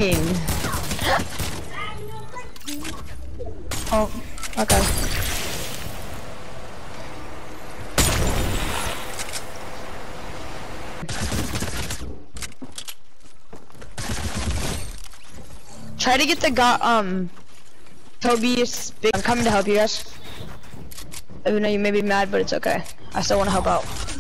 Oh, okay. Try to get the Tobias. I'm coming to help you guys. Even though you may be mad, but it's okay. I still want to help out.